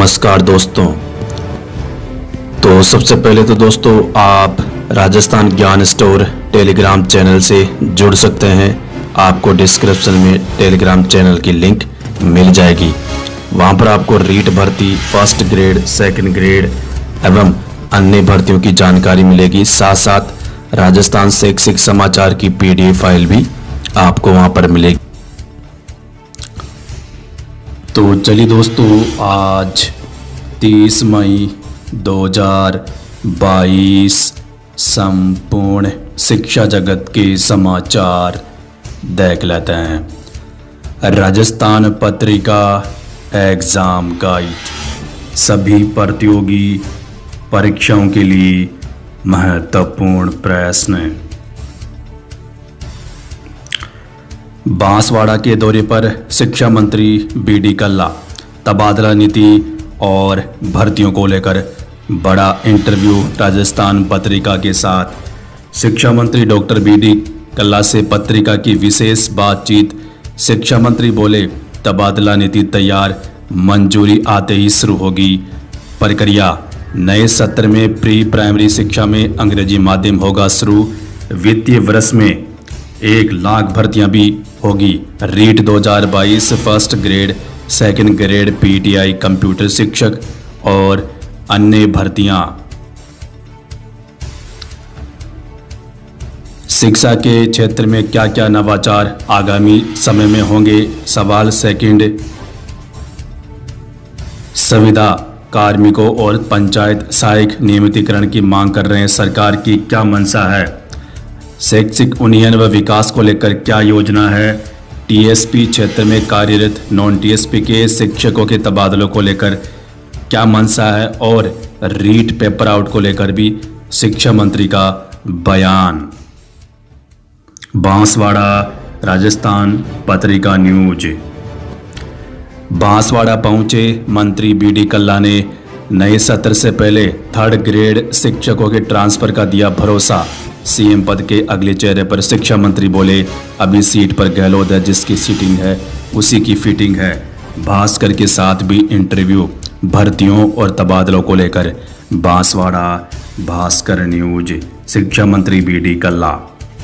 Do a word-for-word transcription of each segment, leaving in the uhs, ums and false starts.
नमस्कार दोस्तों। तो सबसे पहले तो दोस्तों आप राजस्थान ज्ञान स्टोर टेलीग्राम चैनल से जुड़ सकते हैं। आपको डिस्क्रिप्शन में टेलीग्राम चैनल की लिंक मिल जाएगी। वहां पर आपको रीट भर्ती, फर्स्ट ग्रेड, सेकंड ग्रेड एवं अन्य भर्तियों की जानकारी मिलेगी। साथ साथ राजस्थान शैक्षिक समाचार की पीडीएफ फाइल भी आपको वहां पर मिलेगी। तो चलिए दोस्तों, आज तीस मई दो हज़ार बाईस संपूर्ण शिक्षा जगत के समाचार देख लेते हैं। राजस्थान पत्रिका एग्जाम गाइड सभी प्रतियोगी परीक्षाओं के लिए महत्वपूर्ण प्रश्न। बांसवाड़ा के दौरे पर शिक्षा मंत्री बी डी कल्ला, तबादला नीति और भर्तियों को लेकर बड़ा इंटरव्यू। राजस्थान पत्रिका के साथ शिक्षा मंत्री डॉक्टर बी डी कल्ला से पत्रिका की विशेष बातचीत। शिक्षा मंत्री बोले, तबादला नीति तैयार, मंजूरी आते ही शुरू होगी प्रक्रिया। नए सत्र में प्री प्राइमरी शिक्षा में अंग्रेजी माध्यम होगा शुरू। वित्तीय वर्ष में एक लाख भर्तियां भी होगी। रीट दो हज़ार बाईस first grade, second grade, PTI, computer शिक्षक और अन्य भर्तियां। शिक्षा के क्षेत्र में क्या क्या नवाचार आगामी समय में होंगे? सवाल सेकंड, संविदा कार्मिकों और पंचायत सहायक नियमितीकरण की मांग कर रहे हैं। सरकार की क्या मंशा है? शैक्षिक उन्नयन व विकास को लेकर क्या योजना है? टीएसपी क्षेत्र में कार्यरत नॉन टीएसपी के शिक्षकों के तबादलों को लेकर क्या मंशा है? और रीट पेपर आउट को लेकर भी शिक्षा मंत्री का बयान। बांसवाड़ा राजस्थान पत्रिका न्यूज। बांसवाड़ा पहुंचे मंत्री बी डी कल्ला ने नए सत्र से पहले थर्ड ग्रेड शिक्षकों के ट्रांसफर का दिया भरोसा। सीएम पद के अगले चेहरे पर शिक्षा मंत्री बोले, अभी सीट पर गहलोत है, जिसकी सीटिंग है उसी की फिटिंग है। भास्कर के साथ भी इंटरव्यू भर्तियों और तबादलों को लेकर। बांसवाड़ा भास्कर न्यूज। शिक्षा मंत्री बी डी कल्ला।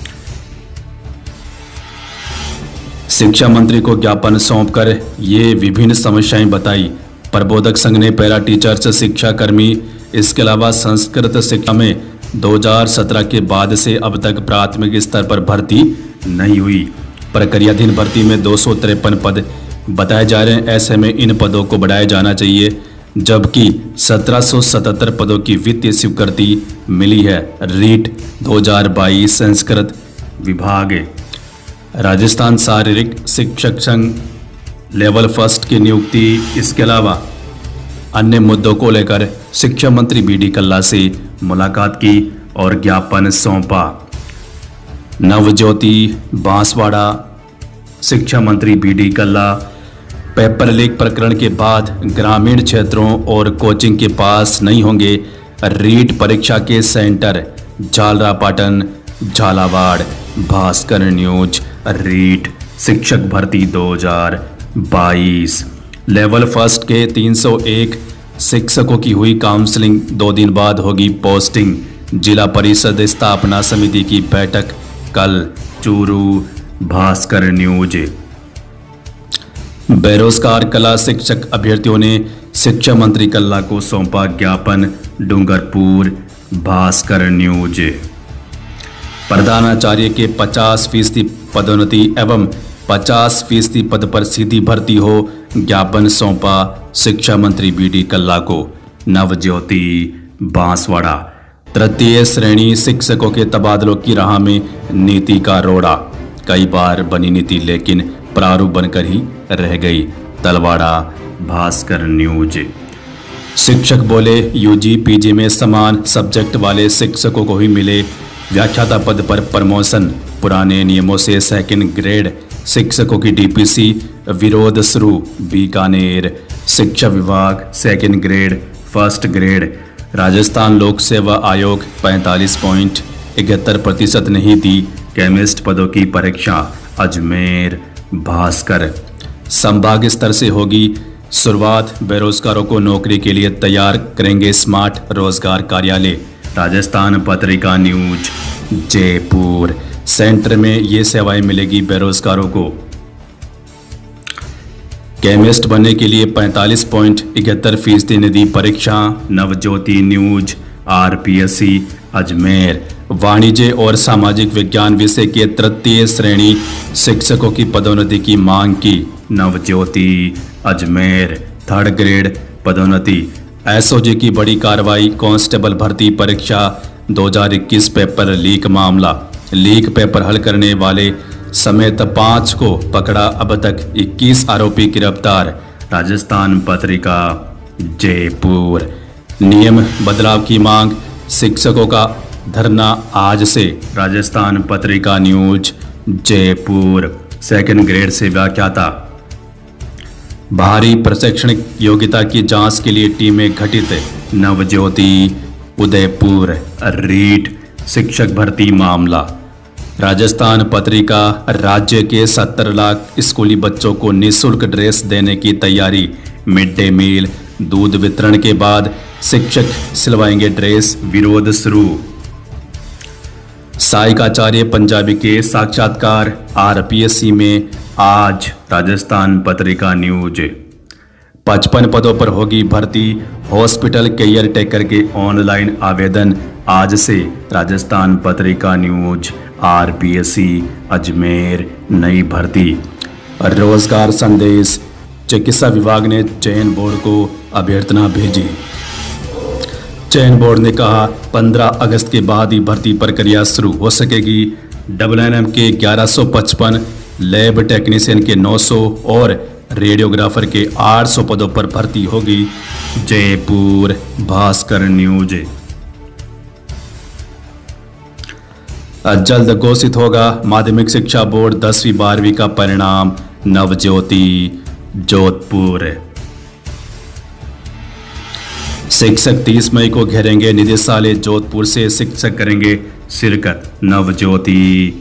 शिक्षा मंत्री को ज्ञापन सौंपकर ये विभिन्न समस्याएं बताई। प्रबोधक संघ ने पैरा टीचर्स, शिक्षा कर्मी, इसके अलावा संस्कृत शिक्षा में दो हज़ार सत्रह के बाद से अब तक प्राथमिक स्तर पर भर्ती नहीं हुई। प्रक्रियाधीन भर्ती में दो सौ तिरपन पद बताए जा रहे हैं। ऐसे में इन पदों को बढ़ाया जाना चाहिए, जबकि सत्रह सौ सतहत्तर पदों की वित्तीय स्वीकृति मिली है। रीट दो हज़ार बाईस संस्कृत विभाग। राजस्थान शारीरिक शिक्षक संघ लेवल फर्स्ट की नियुक्ति, इसके अलावा अन्य मुद्दों को लेकर शिक्षा मंत्री बी डी कल्ला से मुलाकात की और ज्ञापन सौंपा। नवज्योति बांसवाड़ा। शिक्षा मंत्री B D Kalla, paper leak प्रकरण के बाद ग्रामीण क्षेत्रों और कोचिंग के पास नहीं होंगे रीट परीक्षा के सेंटर। झालरापाटन, झालावाड़। भास्कर न्यूज। रीट शिक्षक भर्ती दो हज़ार बाईस। लेवल फर्स्ट के तीन सौ एक शिक्षकों की हुई काउंसलिंग, दो दिन बाद होगी पोस्टिंग। जिला परिषद स्थापना समिति की बैठक कल चूरू। भास्कर न्यूज। बेरोजगार कला शिक्षक अभ्यर्थियों ने शिक्षा मंत्री कल्ला को सौंपा ज्ञापन। डूंगरपुर। भास्कर न्यूज। प्रधानाचार्य के पचास फीसदी पदोन्नति एवं पचास फीसदी पद पर सीधी भर्ती हो, ज्ञापन सौंपा शिक्षा मंत्री बी डी कल्ला को। नवज्योति बांसवाड़ा। तृतीय श्रेणी शिक्षकों के तबादलों की राह में नीति का रोड़ा। कई बार बनी नीति लेकिन प्रारूप बनकर ही रह गई। तलवाड़ा। भास्कर न्यूज। शिक्षक बोले, यूजी पीजी में समान सब्जेक्ट वाले शिक्षकों को ही मिले व्याख्याता पद पर प्रमोशन। पुराने नियमों से सेकंड ग्रेड शिक्षकों की डीपीसी विरोध शुरू। बीकानेर। शिक्षा विभाग second grade, first grade. Rajasthan लोक सेवा आयोग पैंतालीस पॉइंट इकहत्तर प्रतिशत नहीं दी केमिस्ट पदों की परीक्षा। अजमेर। भास्कर। संभाग स्तर से होगी शुरुआत, बेरोजगारों को नौकरी के लिए तैयार करेंगे स्मार्ट रोजगार कार्यालय। राजस्थान पत्रिका न्यूज जयपुर। सेंटर में ये सेवाएं मिलेगी बेरोजगारों को। केमिस्ट बनने के लिए पैंतालीस पॉइंट इकहत्तर फीसदी निधि परीक्षा। Navjyoti news RPSC Ajmer. वाणिज्य और सामाजिक विज्ञान विषय के तृतीय श्रेणी शिक्षकों की पदोन्नति की मांग की। नवज्योति अजमेर। थर्ड ग्रेड पदोन्नति। एसओजी की बड़ी कार्रवाई। कांस्टेबल भर्ती परीक्षा दो हज़ार इक्कीस पेपर लीक मामला। लीक पेपर हल करने वाले समेत पांच को पकड़ा, अब तक इक्कीस आरोपी गिरफ्तार। राजस्थान पत्रिका जयपुर। नियम बदलाव की मांग, शिक्षकों का धरना आज से। Rajasthan Patrika news Jaipur. Second grade से व्याख्याता। बाहरी प्रशैक्षणिक योग्यता की जांच के लिए टीमें घटित। नवज्योति उदयपुर। रीट शिक्षक भर्ती मामला। राजस्थान पत्रिका, राज्य के सत्तर लाख स्कूली बच्चों को निःशुल्क ड्रेस देने की तैयारी। मिड डे मील दूध वितरण के बाद शिक्षक सिलवाएंगे ड्रेस, विरोध शुरू। सहायकाचार्य पंजाबी के साक्षात्कार आरपीएससी में आज। राजस्थान पत्रिका न्यूज। पचपन पदों पर होगी भर्ती। हॉस्पिटल केयर टेकर के ऑनलाइन आवेदन आज से। Rajasthan Patrika news RPSC Ajmer. नई भर्ती। रोजगार संदेश, चिकित्सा विभाग ने चयन बोर्ड को अभ्यर्थना भेजी। चयन बोर्ड ने कहा पंद्रह अगस्त के बाद ही भर्ती प्रक्रिया शुरू हो सकेगी। डबल एन एम के ग्यारह सौ पचपन, लैब टेक्नीशियन के नौ सौ और रेडियोग्राफर के आठ सौ पदों पर भर्ती होगी। जयपुर भास्कर न्यूज। जल्द घोषित होगा माध्यमिक शिक्षा बोर्ड दसवीं बारहवीं का परिणाम। नवज्योति जोधपुर। शिक्षक तीस मई को घेरेंगे निदेशालय। जोधपुर से शिक्षक करेंगे शिरकत। नवज्योति।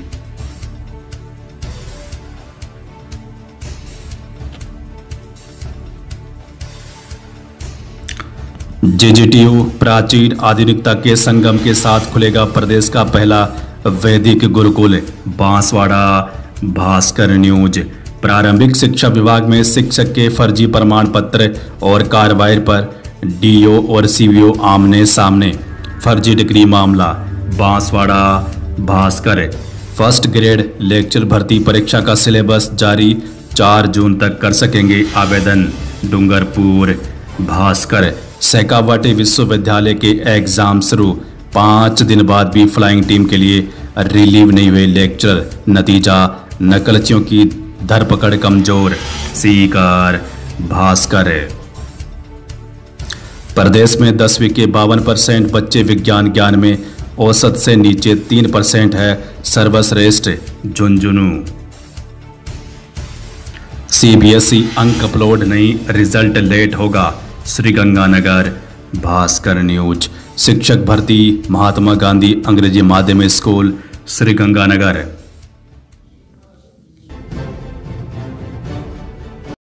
जेजेटीयू प्राचीन आधुनिकता के संगम के साथ खुलेगा प्रदेश का पहला वैदिक गुरुकुल। बांसवाड़ा भास्कर न्यूज। प्रारंभिक शिक्षा विभाग में शिक्षक के फर्जी प्रमाण पत्र और कार्रवाई पर डीओ और सीवीओ आमने सामने। फर्जी डिग्री मामला। Banswara Bhaskar. First grade lecture भर्ती परीक्षा का सिलेबस जारी। चार जून तक कर सकेंगे आवेदन। डूंगरपुर भास्कर। शेखावट विश्वविद्यालय के एग्जाम शुरू। पाँच दिन बाद भी फ्लाइंग टीम के लिए रिलीव नहीं हुए लेक्चरर। नतीजा, नकलचियों की धरपकड़ कमजोर। सीकर भास्कर। प्रदेश में दसवीं के बावन परसेंट बच्चे विज्ञान ज्ञान में औसत से नीचे तीन परसेंट है सर्वश्रेष्ठ झुंझुनू। सीबीएसई अंक अपलोड नहीं, रिजल्ट लेट होगा। श्रीगंगानगर भास्कर न्यूज। शिक्षक भर्ती महात्मा गांधी अंग्रेजी माध्यम स्कूल श्रीगंगानगर।